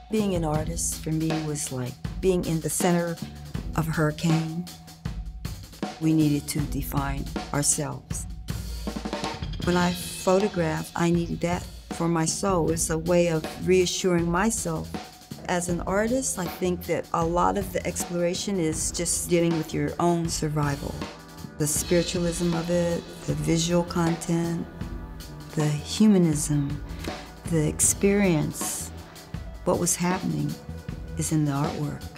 Being an artist for me was like being in the center of a hurricane. We needed to define ourselves. When I photographed, I needed that for my soul. It's a way of reassuring myself. As an artist, I think that a lot of the exploration is just dealing with your own survival. The spiritualism of it, the visual content, the humanism, the experience. What was happening is in the artwork.